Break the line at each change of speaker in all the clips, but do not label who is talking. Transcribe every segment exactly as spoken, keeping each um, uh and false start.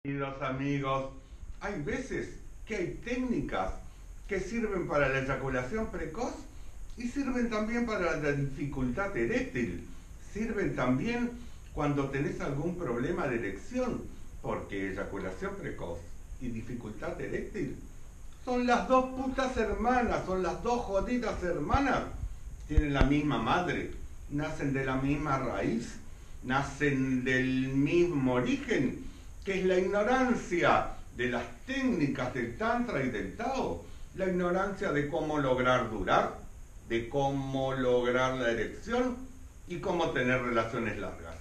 Queridos amigos, hay veces que hay técnicas que sirven para la eyaculación precoz y sirven también para la dificultad eréctil. Sirven también cuando tenés algún problema de erección, porque eyaculación precoz y dificultad eréctil son las dos putas hermanas, son las dos jodidas hermanas. Tienen la misma madre, nacen de la misma raíz, nacen del mismo origen, que es la ignorancia de las técnicas del Tantra y del Tao, la ignorancia de cómo lograr durar, de cómo lograr la erección y cómo tener relaciones largas.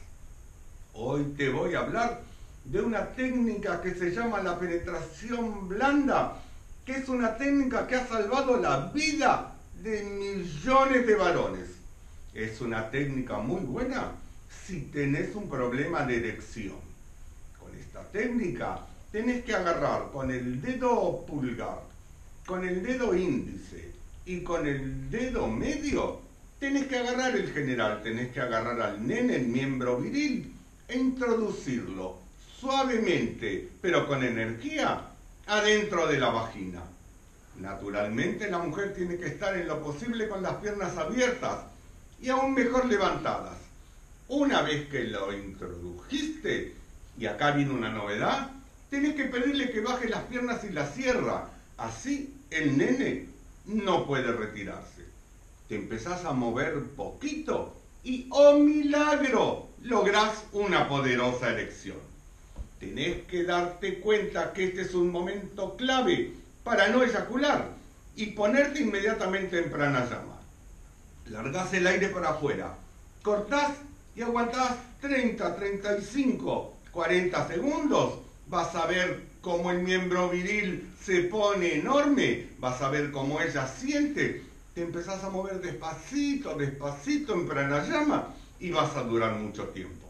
Hoy te voy a hablar de una técnica que se llama la penetración blanda, que es una técnica que ha salvado la vida de millones de varones. Es una técnica muy buena si tenés un problema de erección. Con esta técnica tenés que agarrar con el dedo pulgar, con el dedo índice y con el dedo medio, tenés que agarrar el general, tenés que agarrar al nene, el miembro viril, e introducirlo suavemente, pero con energía, adentro de la vagina. Naturalmente la mujer tiene que estar en lo posible con las piernas abiertas y aún mejor levantadas. Una vez que lo introdujiste, y acá viene una novedad, tenés que pedirle que baje las piernas y las cierra. Así el nene no puede retirarse. Te empezás a mover poquito y, ¡oh milagro!, lográs una poderosa erección. Tenés que darte cuenta que este es un momento clave para no eyacular y ponerte inmediatamente en pranayama. Largás el aire para afuera, cortás y aguantás treinta, treinta y cinco, cuarenta segundos. Vas a ver cómo el miembro viril se pone enorme, vas a ver cómo ella siente. Te empezás a mover despacito, despacito en pranayama y vas a durar mucho tiempo.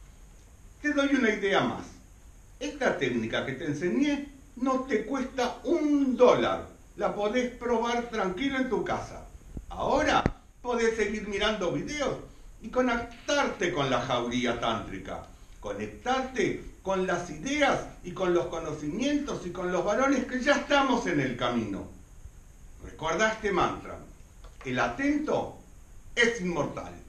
Te doy una idea más. Esta técnica que te enseñé no te cuesta un dólar. La podés probar tranquilo en tu casa. Ahora podés seguir mirando videos y conectarte con la jauría tántrica. Conectarte con las ideas y con los conocimientos y con los varones que ya estamos en el camino. Recuerda este mantra: el atento es inmortal.